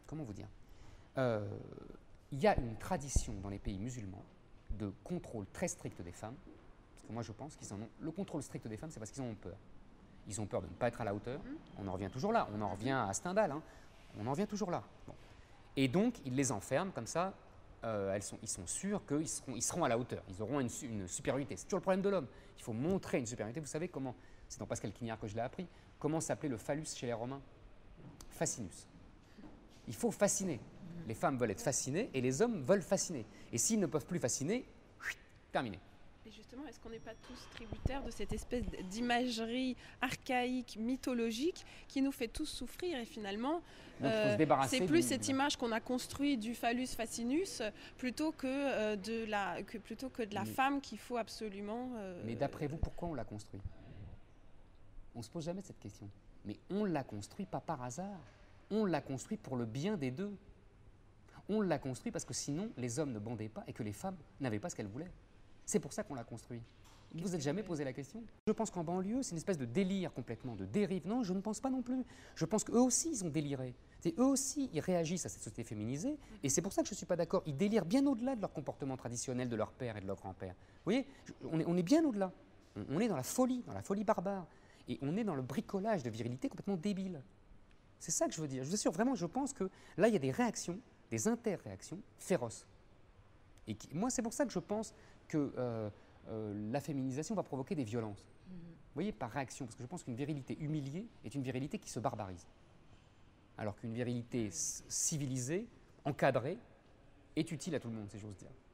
comment vous dire, il y a une tradition dans les pays musulmans de contrôle très strict des femmes, parce que moi je pense qu'ils en ont. Le contrôle strict des femmes, c'est parce qu'ils en ont peur. Ils ont peur de ne pas être à la hauteur. On en revient toujours là. On en revient à Stendhal. Hein. On en revient toujours là. Bon. Et donc, ils les enferment comme ça. Ils sont sûrs qu'ils seront à la hauteur. Ils auront une supériorité. C'est toujours le problème de l'homme. Il faut montrer une supériorité. Vous savez comment, c'est dans Pascal Quignard que je l'ai appris, comment s'appelait le phallus chez les Romains? Fascinus. Il faut fasciner. Les femmes veulent être fascinées et les hommes veulent fasciner. Et s'ils ne peuvent plus fasciner, terminé. Et justement, est-ce qu'on n'est pas tous tributaires de cette espèce d'imagerie archaïque, mythologique, qui nous fait tous souffrir? Et finalement, c'est plus cette image qu'on a construite du phallus fascinus plutôt que de la femme qu'il faut absolument... Mais d'après vous, pourquoi on l'a construit? On ne se pose jamais cette question. Mais on l'a construit pas par hasard. On l'a construit pour le bien des deux. On l'a construit parce que sinon, les hommes ne bandaient pas et que les femmes n'avaient pas ce qu'elles voulaient. C'est pour ça qu'on l'a construit. Vous vous êtes jamais posé la question? Je pense qu'en banlieue, c'est une espèce de délire complètement, de dérive. Non, je ne pense pas non plus. Je pense qu'eux aussi, ils ont déliré. Eux aussi, ils réagissent à cette société féminisée. Et c'est pour ça que je ne suis pas d'accord. Ils délirent bien au-delà de leur comportement traditionnel de leur père et de leur grand-père. Vous voyez, on est bien au-delà. On est dans la folie barbare. Et on est dans le bricolage de virilité complètement débile. C'est ça que je veux dire. Je vous assure, vraiment, je pense que là, il y a des réactions, des interréactions féroces. Et moi, c'est pour ça que je pense que la féminisation va provoquer des violences. Vous voyez, par réaction, parce que je pense qu'une virilité humiliée est une virilité qui se barbarise. Alors qu'une virilité civilisée, encadrée, est utile à tout le monde, si j'ose dire.